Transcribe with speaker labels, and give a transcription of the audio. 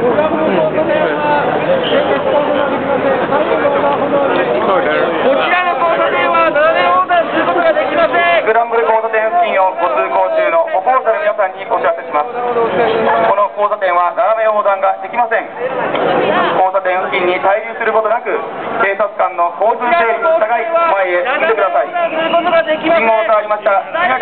Speaker 1: スクランブル交差点付近をご通行中の歩行者の皆さんにお知らせします。この交差点は斜め横断ができません。交差点付近に滞留することなく、警察官の交通整理に従い前へ進んでください。信号を触りました。